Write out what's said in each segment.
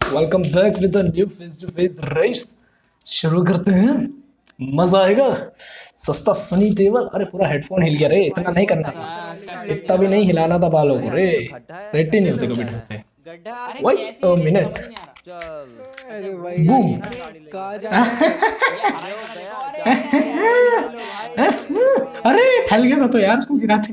Welcome back with a new face to face race. शुरू करते हैं, मजा आएगा। सस्ता सनी देओल। अरे पूरा हेडफोन हिल गया रे, इतना नहीं करना था, इतना भी नहीं हिलाना था बालों को रे, सेट ही नहीं होते कभी ढंग से। Wait a minute, boom. अरे फैल गया ना तो यार, उसको गिराते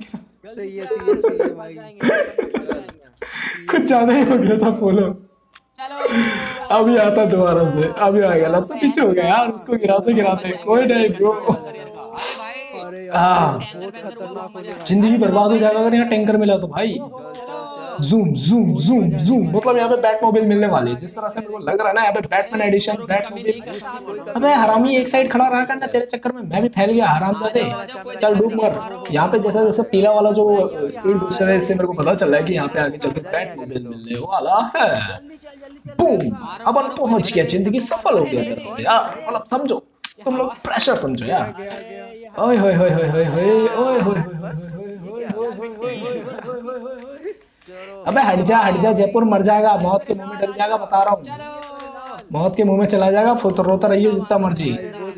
कुछ ज्यादा ही हो गया था फॉलो। अभी आता दोबारा से, अभी आ गया, अब से पीछे हो गया यार, उसको गिराते गिराते। कोई नहीं ब्रो, जिंदगी बर्बाद हो जाएगा अगर यहाँ टैंकर मिला तो भाई। जूम जूम जूम जूम, मतलब यहाँ पे बैटमोबाइल मिलने वाली है, जिस तरह से मेरे को लग रहा है ना, यहाँ पे बैटमैन एडिशन बैटमोबाइल। अबे हरामी एक साइड खड़ा रहा करना, तेरे चक्कर में मैं भी फैल गया हरामजादे। चल डूब मर। यहाँ पे जैसा जैसा पीला वाला जो स्पीड बूस्टर है, इससे मेरे को पता चल रहा है कि यहाँ पे आगे चल के बैटमोबाइल मिलने वाला है। बूम, अपन पहुंच गया, जिंदगी सफल हो गया यार। मतलब समझो, तुम लोग प्रेशर समझो यार। ओए होए होए होए होए होए ओए होए अबे हट जा, जयपुर मर जाएगा, मौत के मुंह में डल जाएगा, बता रहा हूँ। मौत के मुंह में चला जाएगा, फिर रोता रहिए जितना मर्जी।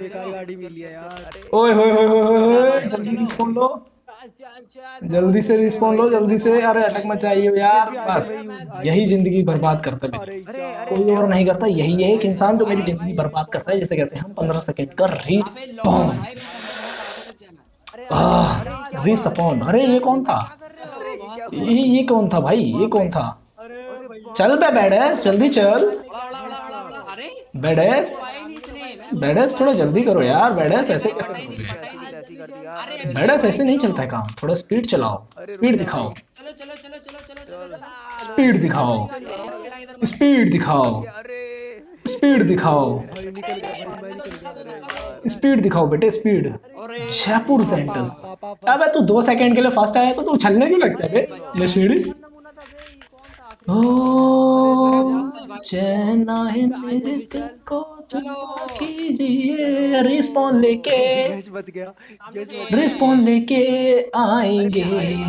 ओए होए होए होए होए, जल्दी रिस्पॉन्ड लो, जल्दी से रिस्पॉन्ड लो, जल्दी से। अरे अटक मत जाइए यार, बस यही जिंदगी बर्बाद करता है, कोई और नहीं करता। यही है एक इंसान जो मेरी जिंदगी बर्बाद करता है, जैसे कहते हैं हम 15 सेकंड का रिस्पॉन। रिस्पॉन, अरे ये कौन था? ये कौन था भाई, ये कौन था? चल बे बैडेस, जल्दी चल बैडेस, बैडेस थोड़ा जल्दी करो यार। बैडेस ऐसे कैसे करोगे? बैडेस ऐसे नहीं चलता है काम, थोड़ा स्पीड चलाओ, स्पीड दिखाओ, स्पीड दिखाओ, स्पीड दिखाओ, स्पीड दिखाओ, स्पीड दिखाओ बेटे, स्पीड। जयपुर सेंटर्स। अबे तू 2 सेकंड के लिए फर्स्ट आया तो तू छलने क्यों लगता है बे नशेड़ी? ओ चैन है मेरे दिल को कीजिए, रिस्पॉन लेके, रिस्पॉन लेके आएंगे।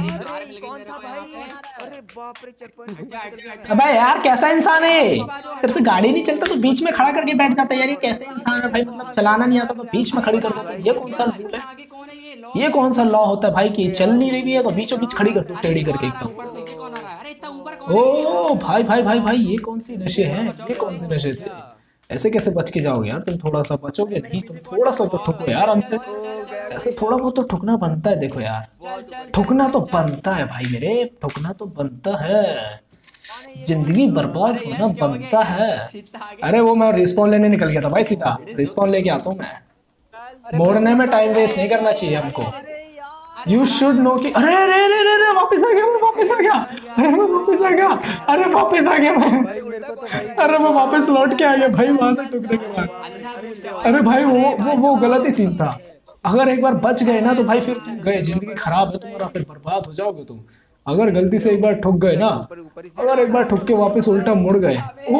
अबे यार कैसा इंसान है, तेरे से गाड़ी नहीं चलता तो बीच में खड़ा करके बैठ जाता है यार। ये कैसे इंसान है भाई, मतलब चलाना नहीं आता तो बीच में खड़ी कर देता है। ये कौन सा रूल है, ये कौन सा लॉ होता है भाई कि चल नहीं रही है तो बीचों बीच खड़ी कर दो टेढ़ी करके एकदम। ओ भाई भाई भाई भाई, ये कौन सी नशे हैं, ये कौन से नशे थे? ऐसे कैसे बच के जाओगे यार तुम? थोड़ा सा बचोगे नहीं तुम? थोड़ा सा तो ठुको यार हमसे, ऐसे थोड़ा बहुत तो ठुकना बनता है। देखो यार, ठुकना तो बनता है भाई मेरे, ठुकना तो बनता है, जिंदगी बर्बाद होना बनता है। अरे वो मैं रिस्पॉन लेने निकल गया था भाई, सीधा रिस्पॉन लेके आता हूँ मैं। मोड़ने में टाइम वेस्ट नहीं करना चाहिए हमको। यू शुड नो कि अरे अरे अरे अरे वापस आ गया, मैं वापस आ गया, अरे मैं वापस आ गया, अरे वापस आ गया मैं, अरे मैं वापस लौट के आ गया भाई वहां से टुकड़े के बाद। अरे भाई वो गलत ही सीन था। अगर एक बार बच गए ना तो भाई फिर तुम गए, जिंदगी खराब है तुम्हारा, फिर बर्बाद हो जाओगे तुम। अगर गलती से एक बार ठुक गए ना, अगर एक बार ठुक के वापस उल्टा मुड़ गए,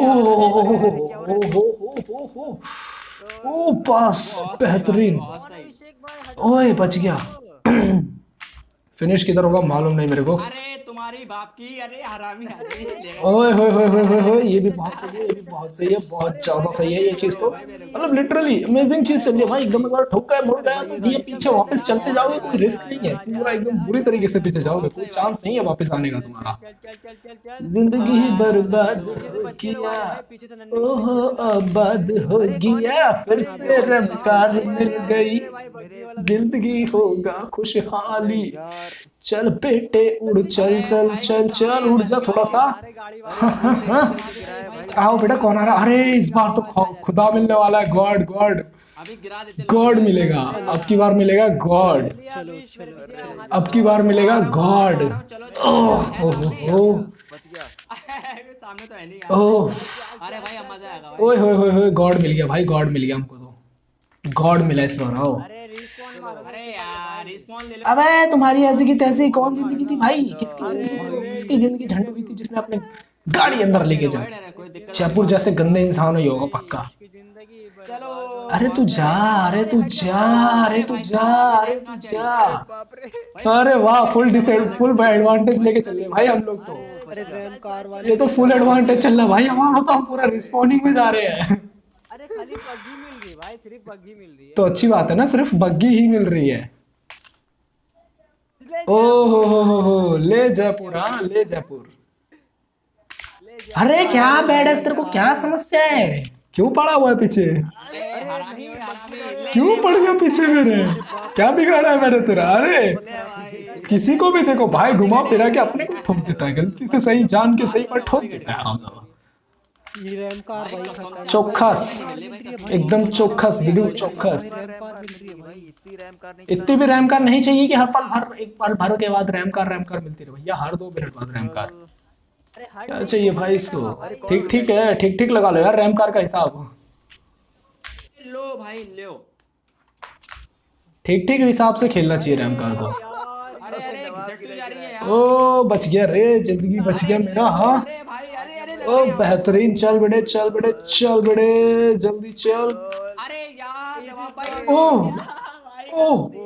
ओ बस बेहतरीन। ओए बच गया। फिनिश किधर होगा मालूम नहीं मेरे को। तुम्हारी बाप की, अरे हरामी। ओए होए होए होए होए, ये भी बहुत सही है, ये भी बहुत सही है, बहुत ज्यादा सही है ये चीज तो। मतलब लिटरली अमेजिंग चीज चल रही है भाई। एकदम एक बार ठोक गया मुड़ गया तो ये पीछे वापस चलते जाओगे, कोई रिस्क नहीं है, पूरा एकदम बुरी तरीके से पीछे जाओगे, कोई चांस नहीं है वापस आने का तुम्हारा। जिंदगी बर्बाद हो गया, ओहो आबाद हो गया, फिर से रफ्तार मिल गई, जिंदगी होगा खुशहाली। चल बेटे उड़, चल चल चल चल उड़ जा थोड़ा सा। आओ बेटा, कौन आ रहा? अरे इस बार तो खुदा मिलने वाला है, गॉड गॉड गॉड मिलेगा, अब की बार मिलेगा गॉड, अब की बार मिलेगा गॉड। ओह ओए होए होए होए, गॉड मिल गया भाई, गॉड मिल गया हमको तो, गॉड मिला इस बार। आओ अबे तुम्हारी ऐसी की तैसी कौन जिंदगी थी भाई? किसकी जिंदगी झंड हुई थी जिसने अपने गाड़ी अंदर लेके जा? जयपुर जैसे गंदे इंसान ही होगा पक्का। अरे तू जा, अरे तू जा, अरे तू जा, अरे तू जा। अरे वाह, फुल एडवांटेज लेके चल रहे भाई हम लोग तो। ये तो फुल एडवांटेज चल रहा है भाई हमारा, तो हम पूरा रिस्पॉन्डिंग में जा रहे हैं। अरे खाली बग्गी मिल रही है भाई, सिर्फ बग्गी मिल रही है। तो अच्छी बात है ना, सिर्फ बग्गी ही मिल रही है। ले ओ हो ले जयपुर, हाँ ले जयपुर। अरे क्या बैड है, तेरे को क्या समस्या है, क्यों पड़ा हुआ है पीछे, क्यों पड़ गया पीछे मेरे, क्या बिगाड़ा है मैंने तेरा। अरे किसी को भी देखो भाई घुमा फिरा के अपने को ठोक देता है, गलती से सही जान के सही पर ठोक देता है। ये रैम कार भाई खत्म। चौखस, एकदम चौखस, बिल्कुल चौखस। इतनी भी रैम कार नहीं चाहिए कि हर पल भर, एक पल भर के बाद रैम कार मिलती रहे भैया, हर 2 मिनट बाद रैम कार। क्या चाहिए भाई इसको, ठीक ठीक है, ठीक ठीक लगा लो यार रैम कार का हिसाब, लो भाई लो, ठीक ठीक हिसाब से खेलना चाहिए रैम कार को। अरे अरे घिसट क्यों जा रही है यार। ओ बच गया रे, जिंदगी बच गया मेरा। हाँ अरे भाई अरे अरे ओ बेहतरीन, चल बेटे चल बेटे चल बेटे, जल्दी चल। अरे यार नवाब भाई। ओ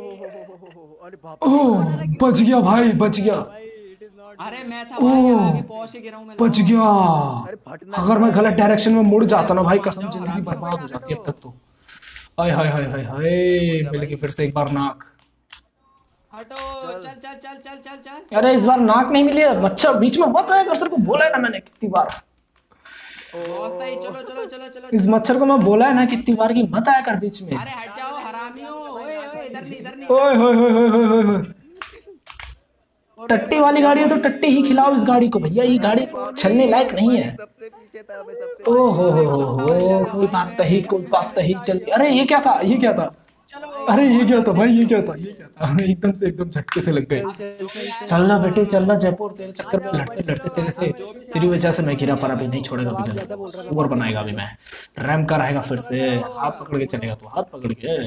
ओ ओ बच गया भाई, बच गया। अरे मैं था भाई आगे पहुंच के गिरा हूं मैं। बच गया। अगर मैं गलत डायरेक्शन में मुड़ जाता ना भाई, कसम जिंदगी बर्बाद हो जाती अब तक तो। हाय हाय हाय हाय हाय, मिल गई फिर से एक बार नाक। हटो, चल चल चल चल चल चल। अरे इस बार नाक नहीं मिली, मच्छर बीच में मत आया कर, सर को बोला है ना मैंने कितनी बार। बहुत सही, चलो चलो चलो चलो। इस मच्छर को मैं बोला है ना कितनी बार कि मत आया कर बीच में। अरे हट जाओ हरामियों, ओए ओए इधर नहीं इधर नहीं। ओए होए होए होए होए होए। टट्टी वाली गाड़ी है तो टट्टी ही खिलाओ इस गाड़ी को भैया, ये गाड़ी चलने लायक नहीं है। ओ हो, कोई बात नहीं कोई बात नहीं, चलती। अरे ये क्या था, ये क्या था, अरे ये क्या था भाई, ये क्या था, ये क्या था, एकदम से एकदम झटके से लग गए। चलना बेटे चलना जयपुर, तेरे चक्कर में लड़ते लड़ते तेरे से, तेरी वजह से मैं गिरा, पर अभी नहीं छोड़ेगा, अभी सुअर बनाएगा अभी मैं। रैम का रहेगा फिर से, हाथ पकड़ के चलेगा तू, हाथ पकड़ के।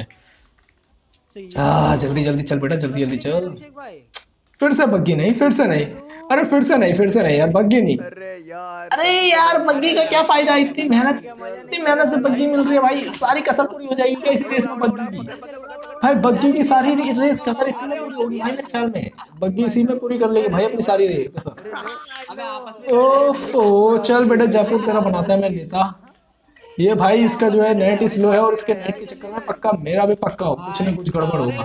जल्दी जल्दी चल बेटा, जल्दी जल्दी चल। फिर से बग्गी नहीं, फिर से नहीं, अरे फिर से नहीं, फिर से नहीं यार, बग्गी नहीं। अरे यार बग्गी का क्या फायदा, इतनी मेहनत से बग्गी मिल रही है भाई, सारी कसर पूरी हो जाएगी क्या इस रेस में बग्गी की। भाई बग्गी की सारी रेस कसर इसी में पूरी होगी भाई, मेरे ख्याल में बग्गी इसी में पूरी कर लेगी भाई अपनी सारी कसर। ओफो चल बेटा जयपुर तेरा बनाता है मैं लेता। ये भाई इसका जो है नेट स्लो है, और इसके नेट के चक्कर में पक्का मेरा भी पक्का हो, कुछ न कुछ गड़बड़ होगा।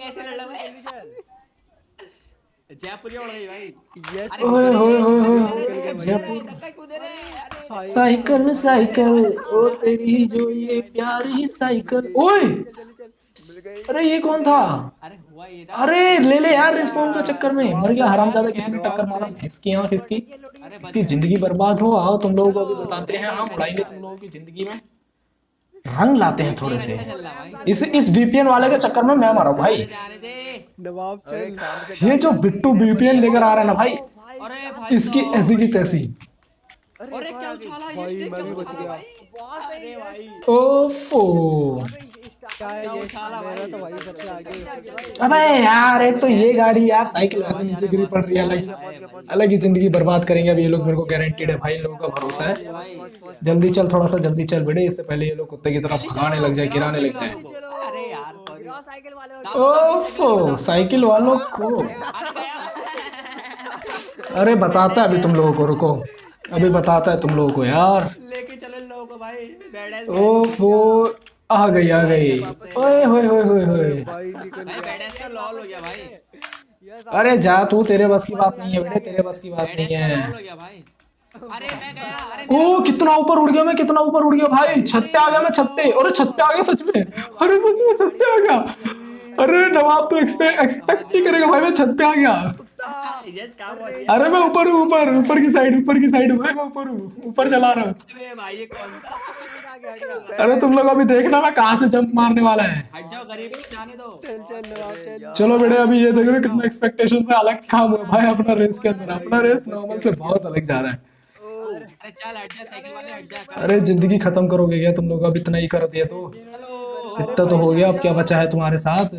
जयपुर उड़ गई भाई। ओए होए होए जयपुर। साइकिल साइकिल ओ तेरी जो ये प्यारी साइकिल। ओए अरे ये कौन था, अरे हुआ ये ना। अरे ले ले यार, रिस्पॉन्ड के चक्कर में मर गया हरामजादा, किसी ने टक्कर मारा, इसकी आंख इसकी, इसकी जिंदगी बर्बाद हो। आओ तुम लोगों को अभी बताते हैं, हम उड़ाएंगे तुम लोगों की जिंदगी में, रंग लाते हैं थोड़े से। इस वीपीएन वाले के चक्कर में मैं मारा भाई। ये जो बिट्टू वीपीएन लेकर आ रहा है ना भाई, अरे भाई इसकी ऐसी की तैसी। अरे क्या उछाला ये, क्या उछाला भाई। अरे भाई ओफो क्या उछाला भाई। अबे यार एक तो ये गाड़ी यार, साइकिल वैसे नीचे गिरी पड़ रही है, अलग ही जिंदगी बर्बाद करेंगे अभी ये लोग, मेरे को गारंटीड है भाई, इन लोगों का भरोसा है। जल्दी चल, थोड़ा सा जल्दी चल बेटे, इससे पहले ये लोग कुत्ते की तरह भगाने लग जाए, गिराने लग जाए। अरे यार ओफो साइकिल वालों को, अरे बताता है अभी तुम लोगों को, रुको अभी बताता है तुम लोगों को यार। लेके चले लोगों को भाई। ओफो आ गई आ गई। ओए होए होए होए होए, भाई बैडेंस का लॉल हो गया भाई। अरे जा तू, तेरे बस की बात नहीं है बेटे, तेरे बस की बात नहीं है। लॉल हो गया भाई। अरे मैं गया, अरे ओ कितना ऊपर उड़ गया मैं, कितना ऊपर उड़ गया भाई, छत पे आ गया मैं, छत पे, अरे छत पे आ गया सच में, अरे सच में छत पे आ गया। अरे नवाब तो एक्सपेक्ट ही करेगा भाई, मैं छत पे आ गया। अरे मैं ऊपर हूँ, ऊपर की साइड भाई, मैं ऊपर हूँ, ऊपर चला रहा हूँ। अरे भाई ये कौन था। अरे तुम लोग अभी देखना ना कहाँ से जंप मारने वाला है। हट जाओ गरीब जाने दो। चलो बेटे अभी ये देख रहे हो कितना एक्सपेक्टेशन से अलग काम हुआ भाई अपना रेस के अंदर, अपना रेस नॉर्मल से बहुत अलग जा रहा है। अरे चल हट जा, साइकिल वाले हट जा। अरे जिंदगी खत्म करोगे क्या तुम लोग, अब इतना ही कर दिया तो, इतना तो हो गया, अब क्या बचा है तुम्हारे साथ।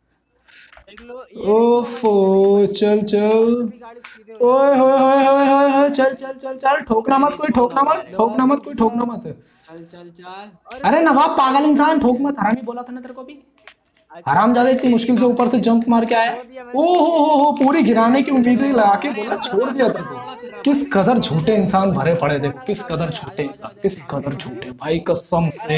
ओफो चल चल, ओए होए होए होए होए होए, चल चल चल चल, ठोकना मत कोई, ठोकना मत, ठोकना मत कोई, ठोकना मत। चल चल चल। अरे नवाब पागल इंसान, ठोक मत, हरामी बोला था ना तेरे को भी। हरामजादा इतनी मुश्किल से ऊपर से जंप मार के आया। ओ हो, पूरी गिराने की उम्मीदें लगा के बोला छोड़ दिया तेरे को। किस कदर झूठे इंसान भरे पड़े, देखो किस कदर झूठे इंसान, किस कदर झूठे भाई, कसम से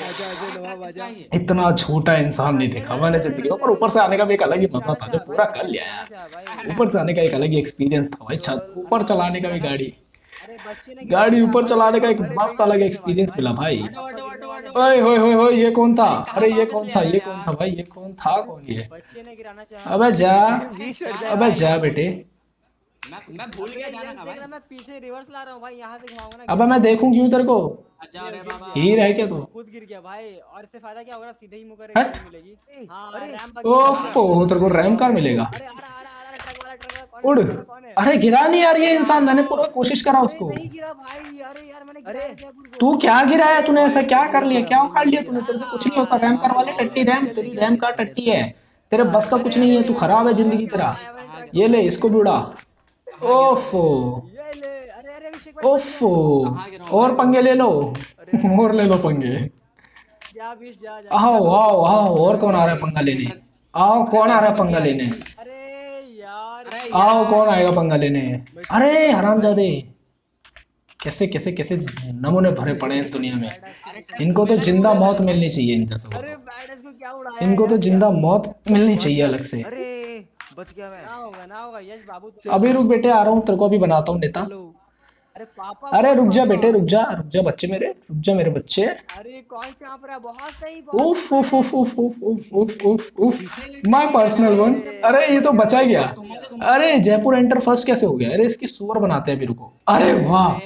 इतना झूठा इंसान नहीं देखा मैंने जिंदगी में। और ऊपर से आने का भी एक अलग ही मजा था, जो पूरा कर लिया यार। ऊपर से आने का एक अलग ही एक्सपीरियंस था भाई, छत ऊपर चलाने का भी, गाड़ी ऊपर चलाने का एक मस्त अलग एक्सपीरियंस मिला भाई। ओए होए होए होए, ये कौन था? अरे ये कौन था, ये कौन था भाई, ये कौन था, कौन ये? अबे जा, अबे जा बेटे। मैं भूल गया जाना का भाई। मैं पीछे रिवर्स ला रहा हूँ भाई, यहाँ से घुमाऊंगा ना। अबे मैं देखूं क्यों तेरे को? अच्छा रे बाबा, हीर है क्या तू? खुद गिर गया भाई, और इससे फायदा क्या होगा, सीधे ही मुंह हट। करेगा मिलेगी। हाँ, रैंप ओफो, तेरे को रैम कार मिलेगा। अरे ट्रक वाला उड़। अरे गिरा नहीं यार ये इंसान, मैंने पूरा कोशिश करा उसको। नहीं गिरा भाई, अरे यार मैंने गिराया जयपुर को। तू क्या गिराया तूने? ऐसा क्या कर लिया, क्या उखाड़ लिया तूने? तेरे से कुछ नहीं होता। रैम कार वाले टट्टी, रैम तेरी रैम कार टट्टी है, तेरे बस का कुछ नहीं है, तू खराब है जिंदगी तेरा। ये ले, इसको भी उड़ा। ओफो ये ले, अरे अभिषेक भाई ओफो, और पंगे ले लो, और ले लो पंगे। जा बीच जा। आओ आओ आओ, और कौन आ रहा है पंगा लेने? आओ, कौन आ रहा है पंगा लेने? अरे यार, आओ, कौन आएगा पंगा लेने? अरे हरामजादे, कैसे कैसे कैसे नमूने भरे पड़े हैं इस दुनिया में। इनको तो जिंदा मौत मिलनी चाहिए, इन जैसों अरे को। बैडस को क्या उड़ाया? इनको तो जिंदा मौत मिलनी चाहिए अलग से। अरे बच गया मैं। ना होगा यश बाबू। अभी रुक बेटे, आ रहा हूँ, तेरे को अभी बनाता हूँ नेता। अरे पापा, अरे रुक जा बेटे, रुक जा, रुक जा बच्चे मेरे, रुक जा मेरे बच्चे। अरे कौन से यहाँ पर है? बहुत सही, उफ उफ उफ उफ उफ उफ उफ उफ उफ, माय पर्सनल वन। अरे ये तो बचा गया। अरे जयपुर एंटर फर्स्ट कैसे हो गया? अरे इसकी सुअर बनाते हैं अभी, रुको। अरे वाह,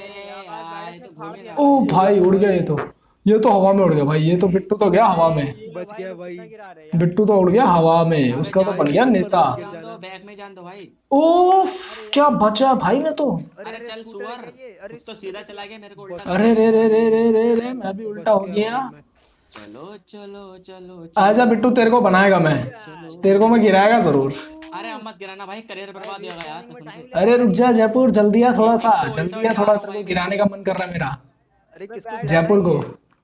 ओ भाई उड़ गया ये तो हवा में उड़ गया भाई। ये तो बिट्टू तो गया हवा में, बच गया भाई। बिट्टू तो उड़ गया हवा में, उसका तो बन गया नेता। बैग में जान दो भाई। ओफ, क्या बचा भाई मैं तो। अरे चल सुअर, तू तो सीधा चला गया, मेरे को उल्टा। अरे रे रे रे रे रे रे, मैं भी उल्टा हो गया। चलो चलो चलो। आजा बिट्टू, तेरे को बनाएगा मैं, तेरे को मैं गिराएगा जरूर। अरे अब मत गिराना भाई, करियर बर्बाद होगा यार कसम से। अरे रुक जा जयपुर, जल्दी आ थोड़ा सा, जल्दी आ थोड़ा, तेरे को गिराने का मन कर रहा है मेरा, अरे किसको? जयपुर को।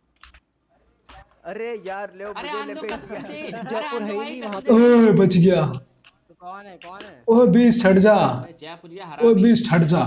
अरे यार ले अरे मुझे आन दो लपेट कसम दिया। से। जयपुर है ही नहीं वहाँ पे। ओए बच गया। तो कौन है? कौन है? ओए बीस हट जा, जयपुरिया ओए हरामी। बीस हट जा।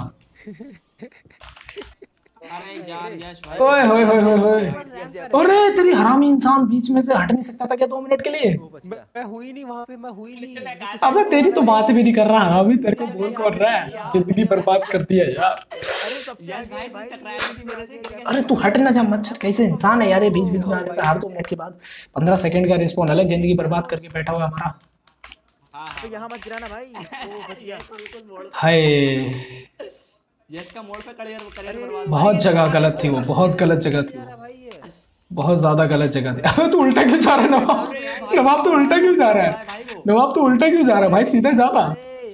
अरे यार यश भाई। ओए होए होए होए होए, अरे तेरी हरामी इंसान, बीच में से हट नहीं सकता था क्या 2 मिनट के लिए? मैं हुई नहीं वहाँ पे, मैं हुई नहीं। अबे तेरी तो बात भी नहीं कर रहा हरामी, तेरे को बोल कौन रहा है? जिंदगी बर्बाद करती है यार। यश भाई भाई टकराया नहीं मेरे से। अरे तू हट ना जा, मच्छर कैसे इंसान है यार ये, बीच बीच में आ जाता है हर 2 मिनट के बाद। 15 सेकंड का रिस्पॉन अलग, जिंदगी बर्बाद करके बैठा हुआ है हमारा। अबे यहाँ मत गिराना भाई। ओ बच गया। हाय, यश का मोड़ पे करियर बर्बाद। बहुत जगह गलत थी वो, बहुत गलत जगह थी वो, बहुत ज्यादा गलत जगह थी। अबे तू उल्टा क्यों जा रहा है नवाब? नवाब तू उल्टा क्यों जा रहा है? नवाब तू उल्टा क्यों जा रहा है भाई? सीधे जा ना।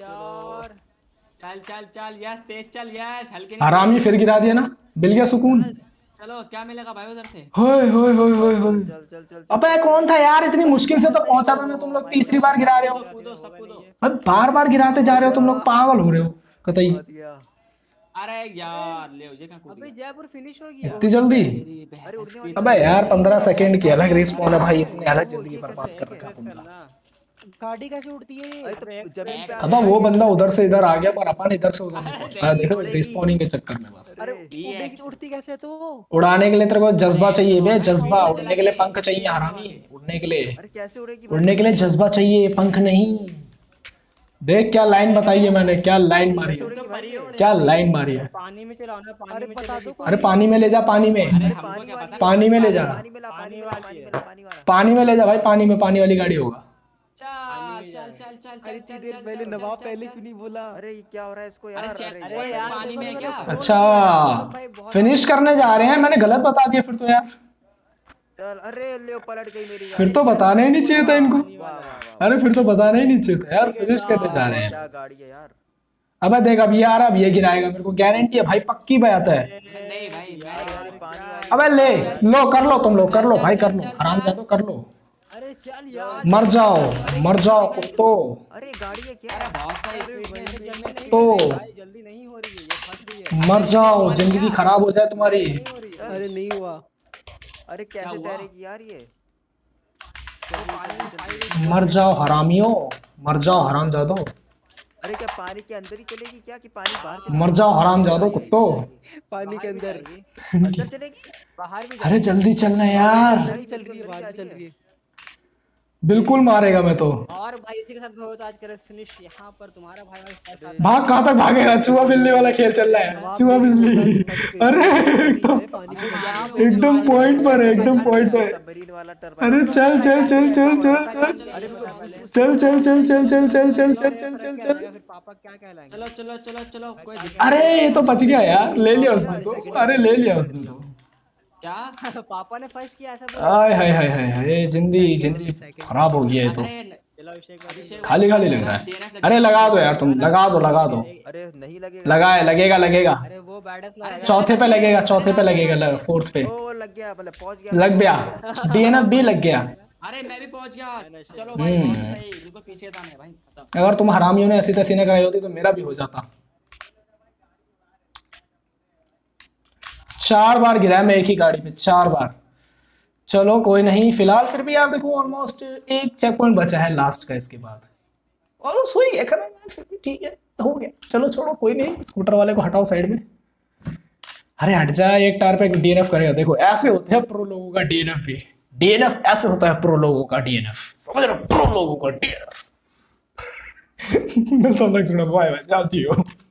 चल चल चल यश, तेज चल यश, हल्के नहीं। हरामी फिर गिरा दिया ना, मिल गया सुकून। चलो क्या मिलेगा भाई उधर से? होए होए होए होए होए। चल चल चल। अबे कौन था यार? इतनी मुश्किल से तो पहुंचा था मैं, तुम लोग तीसरी बार गिरा रहे हो। कूदो सब कूदो। अब बार बार गिराते जा रहे हो तुम लोग, पागल हो रहे हो कतई। बच गया। अरे यार ले ये क्या कूद अबे गया? जयपुर फिनिश हो गया। इतनी जल्दी? अरे उड़ने वाली। अबे यार 15 सेकंड की अलग रिस्पॉन है भाई, इसने अलग जिंदगी बर्बाद कर रखा है तुमने। गाड़ी कैसे उड़ती है? अरे तो जमीन पे अब वो बंदा उधर से इधर आ गया, पर अपन इधर से उधर नहीं पहुंच पाया। देखो रिस्पॉनिंग के चक्कर में बस। उड़ती कैसे तो? उड़ाने के लिए तेरे को जज्बा चाहिए बे, जज्बा। उड़ने के लिए पंख चाहिए हरामी, उड़ने के लिए, अरे कैसे उड़ेगी? उड़ने के लिए जज्बा चाहिए, पंख नहीं। देख क्या लाइन बताई है मैंने, क्या लाइन मारी है, क्या लाइन मारी है। पानी में चलाओ ना, पानी में चला दो। अरे पानी में ले जा, पानी में, पानी में ले जा, पानी में ला, पानी में ला, पानी में ला, पानी वाला। पानी में ले जा भाई, पानी में, पानी वाली गाड़ी होगा। चल चल चल चल चल चल चल। पहले नवाब पहले क्यों नहीं बोला? अरे ये क्या हो रहा है इसको यार? अरे यार पानी में है क्या? अच्छा फिनिश करने जा रहे हैं, मैंने गलत बता दिया फिर तो यार। चल अरे ले पलट गई मेरी गाड़ी। फिर तो बताना ही नहीं चाहिए था इनको। वाह वाह वाह। अरे फिर तो बताना ही नहीं चाहिए था यार, फिनिश करने जा रहे हैं। क्या गाड़ी है यार। अबे देख अब ये आ रहा, अब ये गिराएगा, मेरे को गारंटी है भाई, पक्की बात है। नहीं भाई अरे पानी वाली। अबे ले लो, कर लो तुम लोग, कर लो भाई, कर लो, आराम से तो कर लो। अरे चल यार, मर जाओ कुत्तो। अरे गाड़ी है क्या? बहुत सारी स्पीड में। तो जल्दी नहीं हो रही है, ये फंस रही है। मर जाओ, जिंदगी खराब हो जाए तुम्हारी। अरे नहीं हुआ। अरे कैसे तैरेगी यार ये? मर जाओ हरामियों, मर जाओ हरामजादो, अरे क्या पानी के अंदर ही चलेगी क्या कि पानी बाहर चलेगी? मर जाओ हरामजादो कुत्तो। पानी के अंदर अंदर चलेगी बाहर भी अरे जल्दी चलना यार, नहीं चल रही है, बाहर भी चल रही है। बिल्कुल मारेगा मैं तो। और भाई इसी के साथ हो तो आज का रेस फिनिश यहाँ पर तुम्हारा भाई भाई भाग, कहाँ तक भागेगा? चूहा बिल्ली वाला खेल चल रहा है, चूहा बिल्ली। अरे एकदम पॉइंट पर है, एकदम पॉइंट पर है। सबमरीन वाला टर्बाइन। अरे चल चल चल चल चल चल चल चल चल चल चल चल चल चल चल चल चल। फिर पापा क्या कहलाएंगे? चलो चलो चलो चलो कोई अरे ये तो बच गया यार, ले लिया उसने तो, अरे ले लिया उसने तो। क्या? पापा ने फर्स्ट किया ऐसा बोला। आय हाय हाय हाय हाय, जिंदगी खराब हो गई है ये तो, चलो अभिषेक खाली खाली लग रहा है। अरे लगा दो यार तुम, लगा दो लगा दो। अरे नहीं लगेगा। लगाए, लगेगा लगेगा, अरे वो बैडस चौथे पे लगेगा, चौथे पे लगेगा, फोर्थ पे ओ लग गया, मतलब पहुंच गया। लग गया, डीएनएफ भी लग गया। अरे मैं भी पहुंच गया। चलो भाई पहुंच गए, बिल्कुल पीछे था मैं भाई, खत्म। अगर तुम हरामियों ने ऐसी तैसी न कराई होती तो मेरा भी हो जाता। 4 बार गिरा है मैं एक ही गाड़ी में, 4 बार। चलो कोई नहीं, फिलहाल फिर भी यार देखो ऑलमोस्ट एक चेक पॉइंट बचा है लास्ट का, इसके बाद ऑलमोस्ट हो ही गया खत्म, फिर भी ठीक है, हो गया। चलो छोड़ो कोई नहीं, स्कूटर वाले को हटाओ साइड में। अरे हट जा, एक टायर पे डीएनएफ करेगा। देखो ऐसे होते हैं प्रो लोगों का डीएनएफ भी, डीएनएफ ऐसे होता है प्रो लोगों का डीएनएफ, समझ रहे हो? प्रो लोगों का डीएनएफ। मिलता हूं नेक्स्ट वीडियो में, बाय बाय, जाती हो।